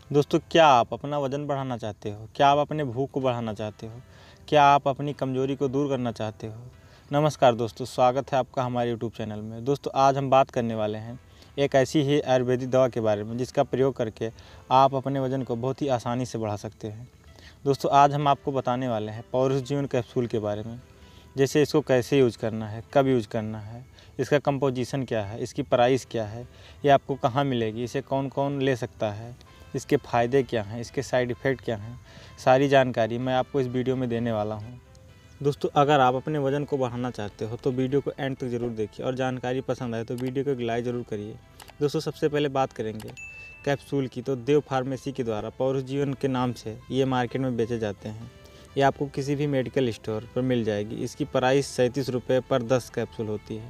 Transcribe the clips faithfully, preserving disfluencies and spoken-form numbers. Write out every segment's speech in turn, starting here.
दोस्तों, क्या आप अपना वज़न बढ़ाना चाहते हो? क्या आप अपने भूख को बढ़ाना चाहते हो? क्या आप अपनी कमज़ोरी को दूर करना चाहते हो? नमस्कार दोस्तों, स्वागत है आपका हमारे यूट्यूब चैनल में। दोस्तों, आज हम बात करने वाले हैं एक ऐसी ही आयुर्वेदिक दवा के बारे में जिसका प्रयोग करके आप अपने वज़न को बहुत ही आसानी से बढ़ा सकते हैं। दोस्तों, आज हम आपको बताने वाले हैं पौरुष जीवन कैप्सूल के बारे में। जैसे इसको कैसे यूज़ करना है, कब यूज़ करना है, इसका कंपोजिशन क्या है, इसकी प्राइस क्या है, ये आपको कहाँ मिलेगी, इसे कौन कौन ले सकता है, इसके फ़ायदे क्या हैं, इसके साइड इफ़ेक्ट क्या हैं, सारी जानकारी मैं आपको इस वीडियो में देने वाला हूं। दोस्तों, अगर आप अपने वज़न को बढ़ाना चाहते हो तो वीडियो को एंड तक ज़रूर देखिए और जानकारी पसंद आए तो वीडियो को एक लाइक ज़रूर करिए। दोस्तों, सबसे पहले बात करेंगे कैप्सूल की, तो देव फार्मेसी के द्वारा पौरुष जीवन के नाम से ये मार्केट में बेचे जाते हैं। ये आपको किसी भी मेडिकल स्टोर पर मिल जाएगी। इसकी प्राइस सैंतीस रुपये पर दस कैप्सूल होती है।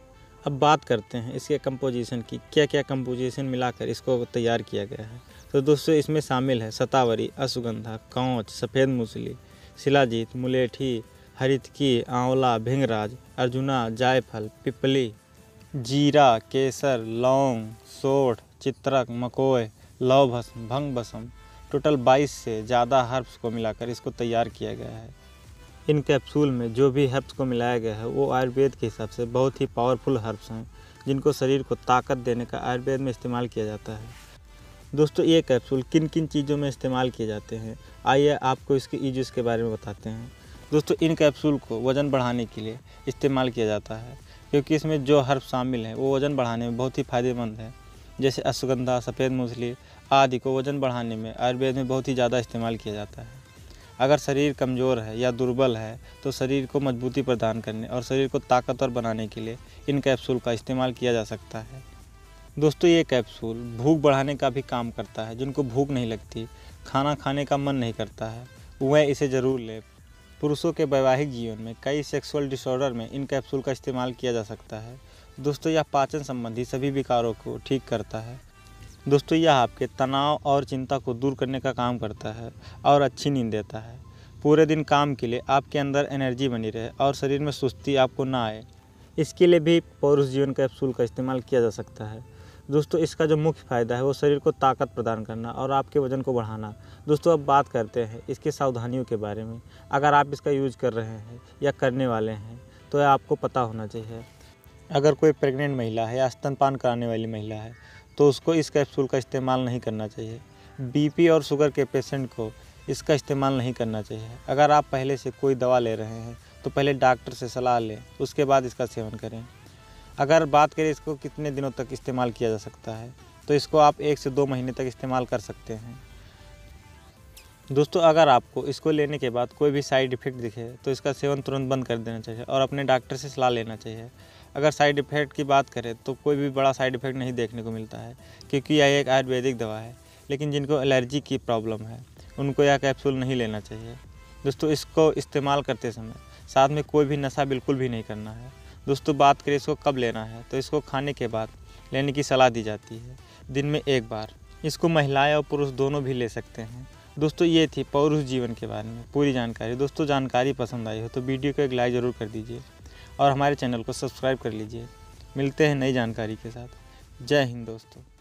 अब बात करते हैं इसके कंपोजिशन की, क्या क्या कंपोजिशन मिलाकर इसको तैयार किया गया है। तो दोस्तों, इसमें शामिल है शतावरी, अश्वगंधा, कांच, सफ़ेद मूसली, शिलाजीत, मुलेठी, हरितकी, आंवला, भिंगराज, अर्जुना, जायफल, पिपली, जीरा, केसर, लौंग, सोंठ, चित्रक, मकोय, लौह भस्म, भंग भस्म, टोटल बाईस से ज़्यादा हर्ब्स को मिलाकर इसको तैयार किया गया है। इन कैप्सूल में जो भी हर्ब्स को मिलाया गया है वो आयुर्वेद के हिसाब से बहुत ही पावरफुल हर्ब्स हैं, जिनको शरीर को ताकत देने का आयुर्वेद में इस्तेमाल किया जाता है। दोस्तों, ये कैप्सूल किन किन चीज़ों में इस्तेमाल किए जाते हैं, आइए आपको इसके यूज़ के बारे में बताते हैं। दोस्तों, इन कैप्सूल को वज़न बढ़ाने के लिए इस्तेमाल किया जाता है, क्योंकि इसमें जो हर्ब शामिल हैं वो वज़न बढ़ाने में बहुत ही फ़ायदेमंद है। जैसे अश्वगंधा, सफ़ेद मूसली आदि को वज़न बढ़ाने में आयुर्वेद में बहुत ही ज़्यादा इस्तेमाल किया जाता है। अगर शरीर कमज़ोर है या दुर्बल है तो शरीर को मजबूती प्रदान करने और शरीर को ताकतवर बनाने के लिए इन कैप्सूल का इस्तेमाल किया जा सकता है। दोस्तों, ये कैप्सूल भूख बढ़ाने का भी काम करता है। जिनको भूख नहीं लगती, खाना खाने का मन नहीं करता है, वह इसे ज़रूर लें। पुरुषों के वैवाहिक जीवन में कई सेक्सुअल डिसऑर्डर में इन कैप्सूल का इस्तेमाल किया जा सकता है। दोस्तों, यह पाचन संबंधी सभी विकारों को ठीक करता है। दोस्तों, यह आपके तनाव और चिंता को दूर करने का काम करता है और अच्छी नींद देता है। पूरे दिन काम के लिए आपके अंदर एनर्जी बनी रहे और शरीर में सुस्ती आपको ना आए, इसके लिए भी पौरुष जीवन कैप्सूल का इस्तेमाल किया जा सकता है। दोस्तों, इसका जो मुख्य फ़ायदा है वो शरीर को ताकत प्रदान करना और आपके वज़न को बढ़ाना। दोस्तों, अब बात करते हैं इसकी सावधानियों के बारे में। अगर आप इसका यूज़ कर रहे हैं या करने वाले हैं तो यह आपको पता होना चाहिए। अगर कोई प्रेग्नेंट महिला है या स्तनपान कराने वाली महिला है तो उसको इस कैप्सूल का इस्तेमाल नहीं करना चाहिए। बीपी और शुगर के पेशेंट को इसका इस्तेमाल नहीं करना चाहिए। अगर आप पहले से कोई दवा ले रहे हैं तो पहले डॉक्टर से सलाह लें, उसके बाद इसका सेवन करें। अगर बात करें इसको कितने दिनों तक इस्तेमाल किया जा सकता है, तो इसको आप एक से दो महीने तक इस्तेमाल कर सकते हैं। दोस्तों, अगर आपको इसको लेने के बाद कोई भी साइड इफ़ेक्ट दिखे तो इसका सेवन तुरंत बंद कर देना चाहिए और अपने डॉक्टर से सलाह लेना चाहिए। अगर साइड इफ़ेक्ट की बात करें तो कोई भी बड़ा साइड इफ़ेक्ट नहीं देखने को मिलता है, क्योंकि यह एक आयुर्वेदिक दवा है। लेकिन जिनको एलर्जी की प्रॉब्लम है उनको यह कैप्सूल नहीं लेना चाहिए। दोस्तों, इसको इस्तेमाल करते समय साथ में कोई भी नशा बिल्कुल भी नहीं करना है। दोस्तों, बात करें इसको कब लेना है, तो इसको खाने के बाद लेने की सलाह दी जाती है, दिन में एक बार। इसको महिलाएं और पुरुष दोनों भी ले सकते हैं। दोस्तों, ये थी पौरुष जीवन के बारे में पूरी जानकारी। दोस्तों, जानकारी पसंद आई हो तो वीडियो को एक लाइक ज़रूर कर दीजिए और हमारे चैनल को सब्सक्राइब कर लीजिए। मिलते हैं नई जानकारी के साथ। जय हिंद दोस्तों।